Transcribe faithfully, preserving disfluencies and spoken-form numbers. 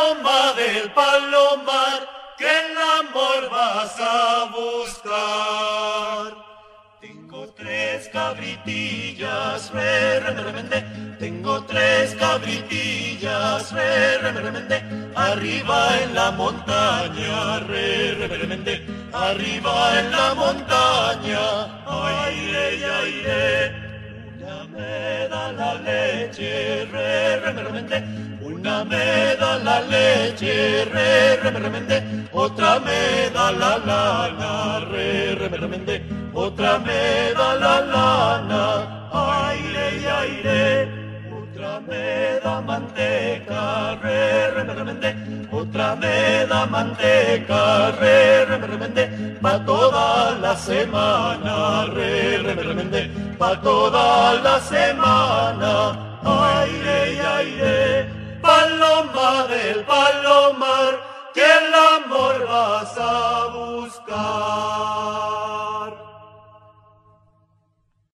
paloma del palomar, que el amor vas a buscar. Tengo tres cabritillas, re, re, re, mende. Tengo tres cabritillas, re, re, re, mende. Arriba en la montaña, re, re, re, mende. Arriba en la montaña, aire, aire. Una me da la leche, re, re, re, mende. Una me da la leche, re, re, re, mende. Otra me da la lana, re, re, re, mende. Otra me da la lana, aire y aire. Otra me da manteca, re, re, re, mende. Otra me da manteca, re, re, re, mende. Pa' toda la semana, re, re, re, mende. Pa' toda la semana, aire y aire. Paloma del palomar, que el amor vas a buscar.